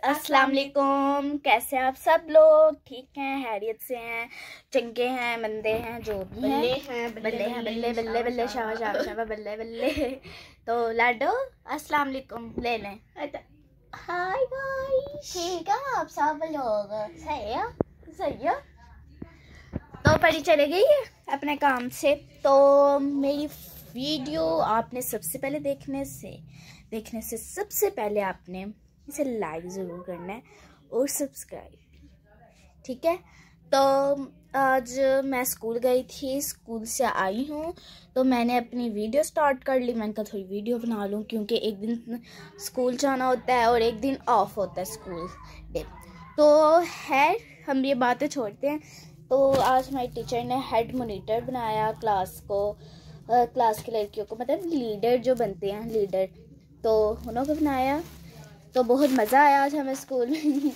अस्सलाम वालेकुम। कैसे हैं आप सब लोग? ठीक हैं, हैरियत से हैं, चंगे हैं, मंदे हैं, जो भी हैं, बल्ले हैं, बल्ले बल्ले बल्ले शाबा शाबा शाबा बल्ले बल्ले। तो लाडो अस्सलाम वालेकुम ले लें। हाय गाइस, ठीक है आप सब लोग? सही है। तो परी चले गई है अपने काम से। तो मेरी वीडियो आपने सबसे पहले देखने से सबसे पहले आपने इसे लाइक ज़रूर करना है और सब्सक्राइब, ठीक है। तो आज मैं स्कूल गई थी, स्कूल से आई हूँ तो मैंने अपनी वीडियो स्टार्ट कर ली। मैंने कहा थोड़ी वीडियो बना लूँ क्योंकि एक दिन स्कूल जाना होता है और एक दिन ऑफ होता है स्कूल डे। तो खैर हम ये बातें छोड़ते हैं। तो आज हमारी टीचर ने हेड मॉनिटर बनाया क्लास को, क्लास की लड़कियों को, मतलब लीडर जो बनते हैं लीडर, तो उन्हों को बनाया। तो बहुत मज़ा आया आज हमें स्कूल में।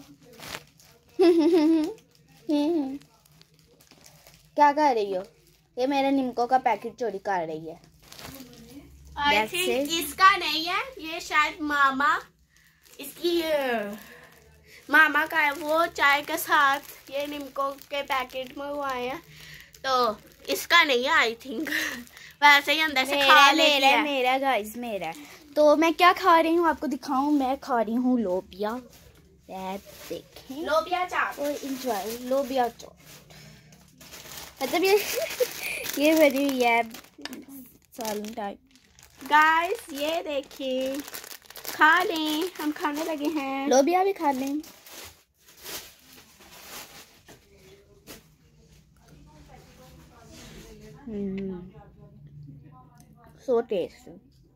क्या कर रही हो? ये मेरे निमको का पैकेट चोरी कर रही है। आई थिंक इसका नहीं है, ये शायद इसकी मामा का है। वो चाय के साथ ये निमको के पैकेट मंगवाए हैं, तो इसका नहीं है आई थिंक। वैसे ही अंदर से खा लेती है। मेरा गाइस मेरा। तो मैं क्या खा रही हूँ आपको दिखाऊं। मैं खा रही हूँ लोबिया, देखें, लोबिया चाट और इंजॉय लोबिया चाट। मतलब ये बनी हुई है सालन टाइप। गाइस ये देखिए, खा लें, हम खाने लगे हैं। लोबिया भी खा लें। So tasty.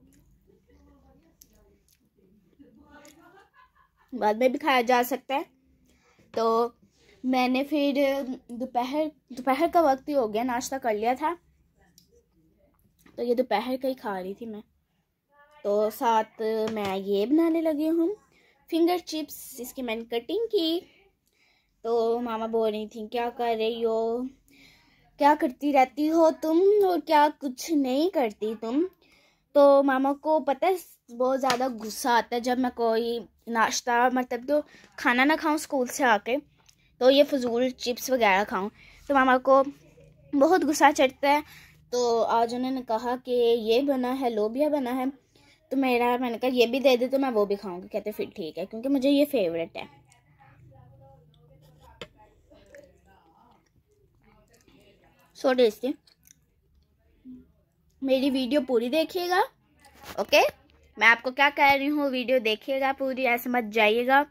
बाद में भी खाया जा सकता है। तो मैंने फिर दोपहर का वक्त ही हो गया, नाश्ता कर लिया था, तो ये दोपहर का ही खा रही थी मैं। तो साथ मैं ये बनाने लगी हूँ फिंगर चिप्स। इसकी मैंने कटिंग की। तो मामा बोल रही थी क्या कर रही हो, क्या करती रहती हो तुम, और क्या कुछ नहीं करती तुम। तो मामा को पता है बहुत ज़्यादा गुस्सा आता है जब मैं कोई नाश्ता, मतलब तो खाना ना खाऊं स्कूल से आके, तो ये फजूल चिप्स वगैरह खाऊं, तो मामा को बहुत गुस्सा चढ़ता है। तो आज उन्होंने कहा कि ये बना है, लोबिया बना है, तो मैंने कहा ये भी दे दे तो मैं वो भी खाऊंगी। कहते फिर ठीक है, क्योंकि मुझे ये फेवरेट है। So tasty. मेरी वीडियो पूरी देखिएगा, ओके। मैं आपको क्या कह रही हूँ, वीडियो देखिएगा पूरी, ऐसे मत जाइएगा।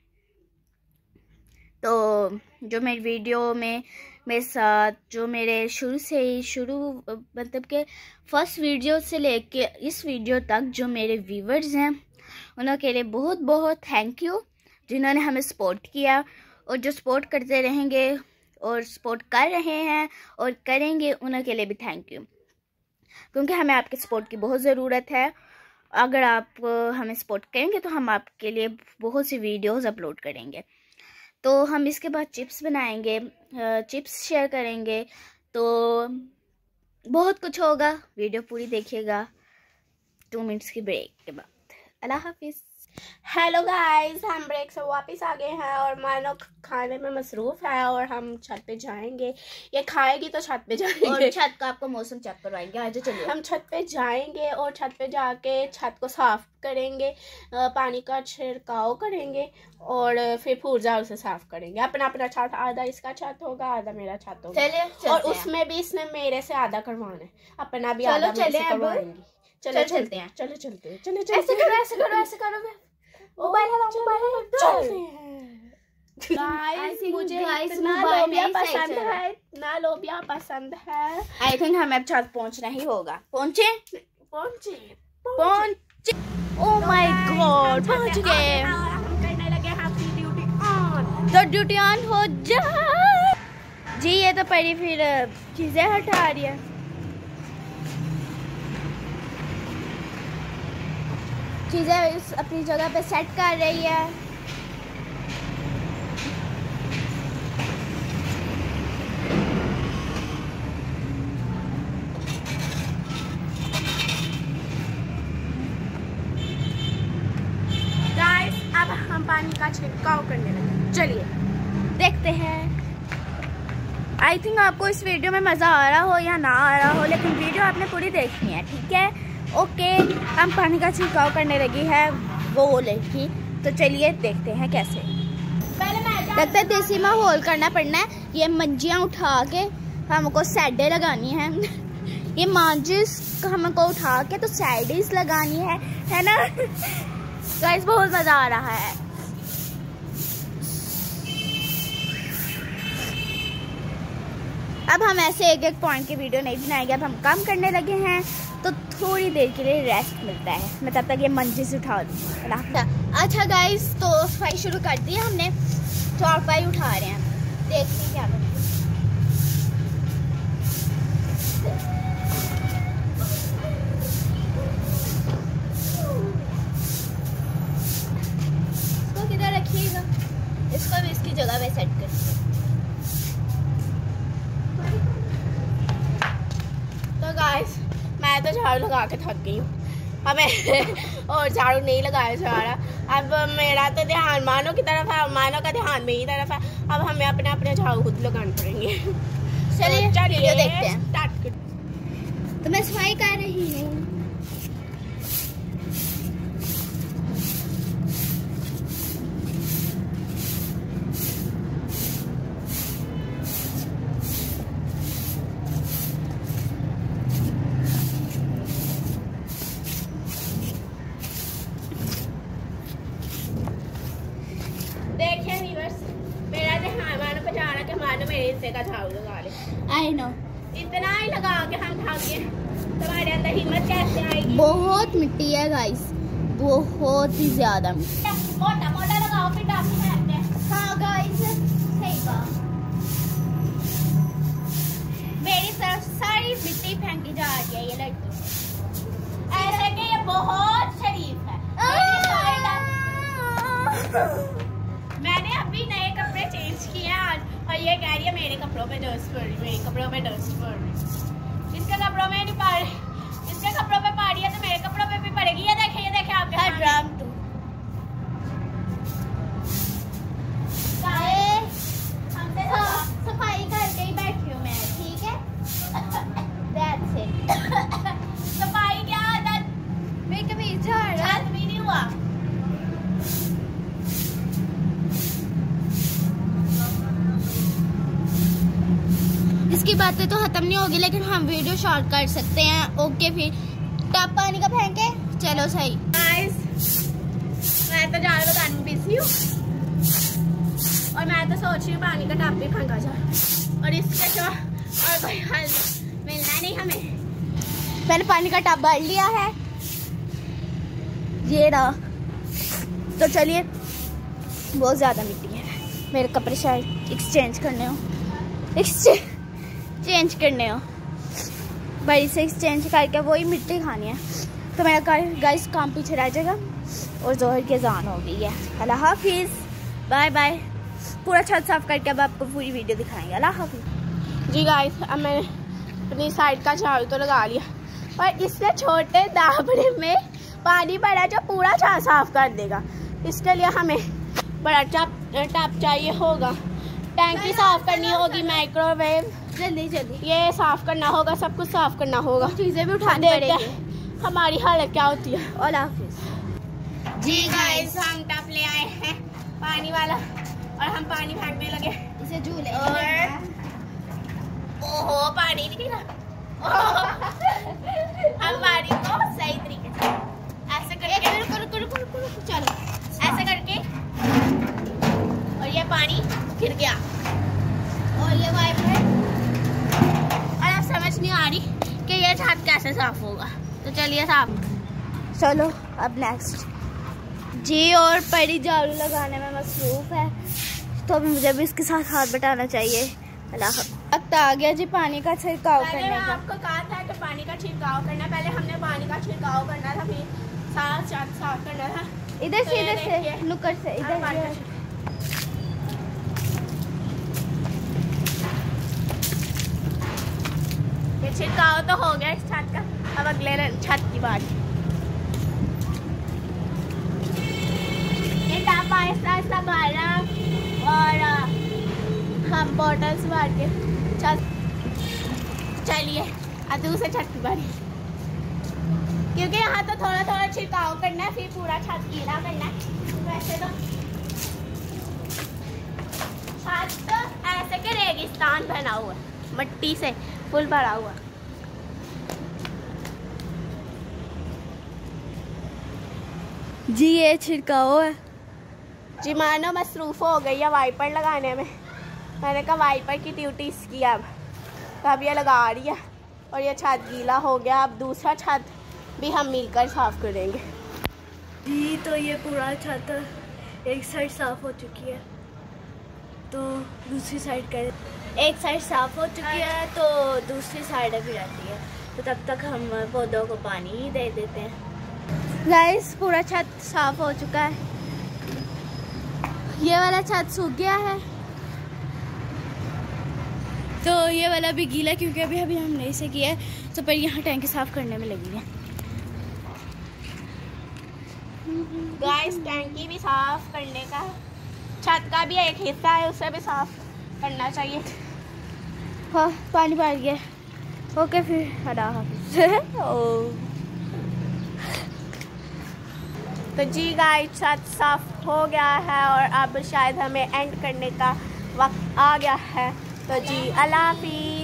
तो जो मेरी वीडियो में मेरे साथ जो मेरे शुरू मतलब के फर्स्ट वीडियो से लेके इस वीडियो तक जो मेरे व्यूवर्स हैं, उनके लिए बहुत बहुत थैंक यू, जिन्होंने हमें सपोर्ट किया और जो सपोर्ट करते रहेंगे और सपोर्ट कर रहे हैं और करेंगे, उनके लिए भी थैंक यू, क्योंकि हमें आपके सपोर्ट की बहुत ज़रूरत है। अगर आप हमें सपोर्ट करेंगे तो हम आपके लिए बहुत सी वीडियोस अपलोड करेंगे। तो हम इसके बाद चिप्स बनाएंगे, चिप्स शेयर करेंगे, तो बहुत कुछ होगा। वीडियो पूरी देखिएगा। 2 मिनट्स की ब्रेक के बाद। अल्लाह हाफिज़। हेलो गाइस, हम ब्रेक से वापस आ गए हैं और मानो खाने में मसरूफ है और हम छत पे जाएंगे। ये खाएगी तो छत पे जाएंगे और छत का आपको मौसम चेक करवाएंगे। आज चलिए हम छत पे जाएंगे और छत पे जाके छत को साफ करेंगे, पानी का छिड़काव करेंगे और फिर पूर्जा उसे साफ करेंगे। अपना अपना छत, आधा इसका छत होगा, आधा मेरा छत होगा। और उसमें भी इसने मेरे से आधा करवाना है, अपना भी आधा करवाएंगे। चलो चलते हैं, चलो चलते हैं, चलो ऐसे करो मोबाइल चलते हैं। गाइस मुझे इतना लोबिया पसंद है, इतना लोबिया पसंद है। आई थिंक हमें अब छत पहुंचना ही होगा। पहुंचे। ओह माय गॉड, पहुंच गए। हम करने लगे अपनी ड्यूटी ऑन। तो ड्यूटी ऑन हो जा जी। ये तो परी फिर चीजें हटा रही है। चीजें अपनी जगह पे सेट कर रही है। गाइस अब हम हम पानी का छिड़काव करने लगे। चलिए देखते हैं। आई थिंक आपको इस वीडियो में मज़ा आ रहा हो या ना आ रहा हो, लेकिन वीडियो आपने पूरी देखनी है, ठीक है? ओके, हम पानी का छिड़काव करने लगी है वो लड़की, तो चलिए देखते हैं कैसे। लगता है देसी माहौल करना पड़ना है। ये मंजियाँ उठा के हमको सैडे लगानी है ये मांजिस हमको उठा के तो सैडीज लगानी है ना गाइस, बहुत मज़ा आ रहा है। अब हम ऐसे एक एक पॉइंट की वीडियो नहीं बनाएंगे, अब हम काम करने लगे हैं तो थोड़ी देर के लिए रेस्ट मिलता है। मैं तब तक ये मंजिल से उठा दूँ। अच्छा गाइस, तो सफाई शुरू कर दी हमने, चौपाई उठा रहे हैं, देखते हैं क्या बनता है। इसको किधर रखिएगा, इसको भी इसकी जगह पे सेट करिए। तो गाइस, मैं तो झाड़ू लगा के थक गई हूँ, हमें और झाड़ू नहीं लगाया जा रहा। अब मेरा तो ध्यान मानो की तरफ है, मानो का ध्यान मेरी तरफ है। अब हमें अपने अपने झाड़ू खुद लगाने पड़ेंगे। चलिए वीडियो देखते हैं। स्टार्ट कर। तो मैं सफाई कर रही हूँ। देखिए व्यूअर्स, मेरा ध्यान मानो पे जा रहा कि मानो मेरे हिस्से का झाड़ू लगा ले। आई नो, इतना ही लगा के हम थक गए, तुम्हारे अंदर हिम्मत कैसे आएगी? बहुत मिट्टी है गाइस, बहुत ही ज्यादा मिट्टी। मोटा मोटा लगाओ फिर डाल के। हाँ गाइस, सही बात। मेरी तरफ सारी मिट्टी फेंकी जा रही है ये लड़की, ऐसे कि ये बहुत शरीफ है। मैंने अभी नए कपड़े चेंज किए आज और ये कह रही है मेरे कपड़ों पे डस्ट पड़ रही, मेरे कपड़ों पे डस्ट पड़ रही। इसके कपड़ों में नहीं पड़ रही, इसके कपड़ों पे पड़ रही है तो मेरे कपड़ों पे भी पड़ेगी। ये देखे आपके सामने। सफाई करके ही बैठी हूँ मैं, ठीक है? That's it. सफाई क्या आदत, मैं कभी झाड़ भी नहीं हुआ। इसकी बातें तो खत्म नहीं होगी, लेकिन हम वीडियो शॉर्ट कर सकते हैं। ओके, फिर टब पानी का फेंके, चलो सही। गाइस, मैं तो झाड़ू लगाने में बिजी हूँ और मैं तो सोच रही हूँ पानी का टब भी फेंका जाए और इसके जो और कोई हल मिलना नहीं हमें। मैंने पानी का टब भर लिया है, ये रहा। तो चलिए, बहुत ज़्यादा मिट्टी है, मेरे कपड़े शायद एक्सचेंज करने हो, चेंज करने हो, बड़ी से एक्सचेंज करके वही मिट्टी खानी है। तो मेरा गाइस काम पीछे रह जाएगा और जोहर की अज़ान हो गई है। अल्लाह हाफिज़, बाय बाय। पूरा छत साफ करके अब आपको पूरी वीडियो दिखाएंगे। अल्लाह हाफिज़। जी गाइस, अब मैंने अपनी साइड का झाड़ू तो लगा लिया, पर इससे छोटे दाबड़े में पानी भरा जो पूरा छत साफ कर देगा। इसके लिए हमें बड़ा टब चाहिए होगा, टैंकी साफ करनी होगी, माइक्रोवेव जल्दी ये साफ करना होगा, सब कुछ साफ करना होगा, चीज़ें भी उठानी पड़ेगी। हमारी हालत क्या होती है। अल्लाह हाफिज़। जी गाइस, हम टब ले आए हैं पानी वाला और हम पानी फेंकने लगे। इसे झूले और ओहो, पानी नहीं गिरा। हम पानी को सही तरीके से ऐसे करके चलो ऐसे करके, और ये पानी गिर गया और ये वाइप है। और अब समझ नहीं आ रही कि ये छत कैसे साफ होगा। तो चलिए साफ। चलो अब नेक्स्ट जी, और परी झाड़ू लगाने में मसरूफ है, तो अभी मुझे भी इसके साथ हाथ बटाना चाहिए। वक्त आ गया जी पानी का छिड़काव करने का। आपको कहा था कि पानी का छिड़काव करना, पहले हमने पानी का छिड़काव करना था, फिर सारा छत साफ करना था। इधर से नुक्कड़ से इधर। छिड़काव तो हो गया इस छत का, अब अगले छत की बात। ये टब संभालना और हम बॉटल्स मार के चलिए अब दूसरे छत की बारी, क्योंकि यहाँ तो थोड़ा थोड़ा छिड़काव करना है, फिर पूरा छत गीला करना है। वैसे तो छत तो ऐसे के रेगिस्तान बना हुआ है, मिट्टी से फुल भरा हुआ। जी ये छिड़काव है जी, मानो मसरूफ हो गई है वाइपर लगाने में। मैंने कहा वाइपर की ड्यूटी इसकी अब, तो अब ये लगा रही है और ये छत गीला हो गया। अब दूसरा छत भी हम मिलकर साफ करेंगे। जी तो ये पूरा छत एक साइड साफ हो चुकी है, तो दूसरी साइड कर, एक साइड साफ हो चुकी है तो दूसरी साइड अभी रहती है, तो तब तक हम पौधों को पानी ही दे देते हैं। गाइस पूरा छत साफ हो चुका है, ये वाला छत सूख गया है, तो ये वाला भी गीला क्योंकि अभी हमने इसे किया है, तो पर यहाँ टैंकी साफ करने में लगी है। गाइस टैंकी भी साफ करने का, छत का भी एक हिस्सा है उसे भी साफ करना चाहिए। हाँ पानी भर गया, ओके फिर हटा तो जी गाइस छत साफ हो गया है और अब शायद हमें एंड करने का वक्त आ गया है। तो जी अल्लाह हाफिज़।